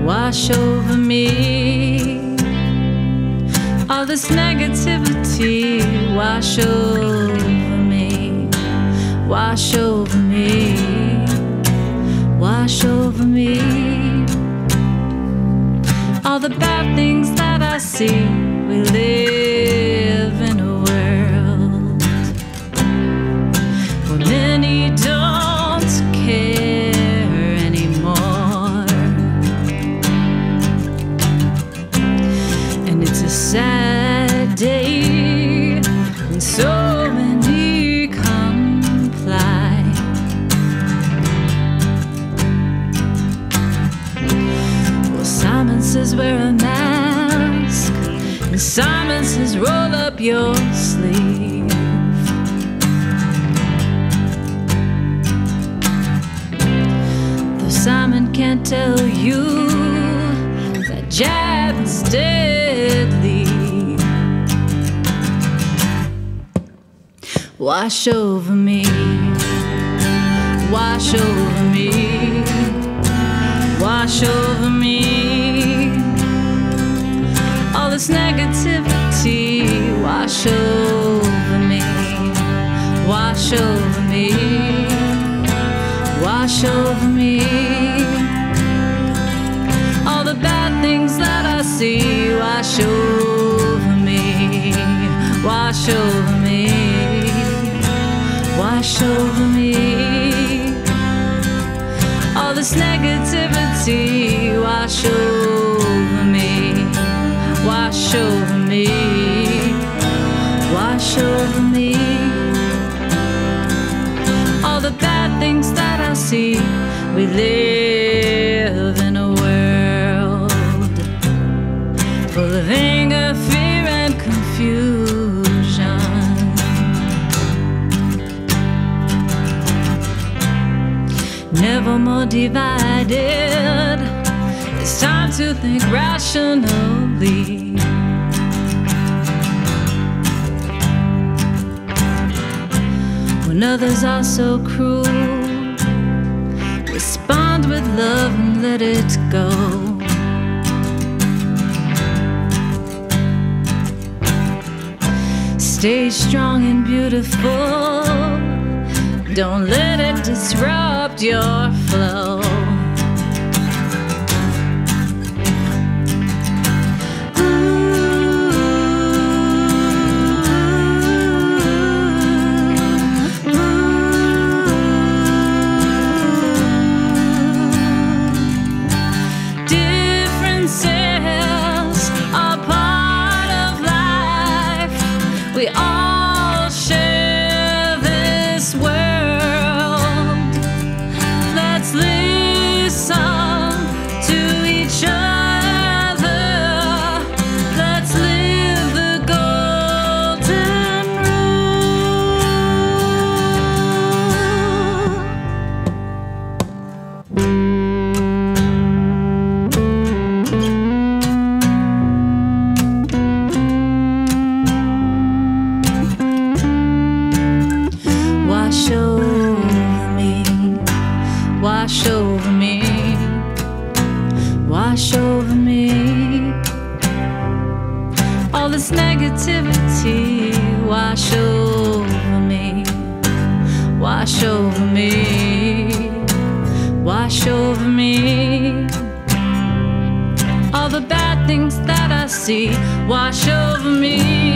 wash over me. All this negativity, wash over me, wash over me, wash over me. All the bad things that I see, we live in a world where many don't care anymore. And it's a sad day when so many comply. Well, Simon says wear a mask, and Simon says roll up your sleeve. Though Simon can't tell you that jab is deadly, wash over me, wash over me, wash over me. All this negativity, wash over me, wash over me, wash over me. All the bad things that I see, wash over me, wash over me, wash over me. All this negativity, wash over me, wash over me, wash over me. All the bad things that I see, we live in a world full of anger, fear, and confusion. Never more divided. It's time to think rationally. When others are so cruel, respond with love and let it go. Stay strong and beautiful. Don't let it disrupt your flow. Differences are part of life. We all share this world. Let's listen to each other. Let's live the golden wash over me, wash over me, wash over me. All this negativity, wash over me, wash over me, wash over me. All the bad things that I see, wash over me.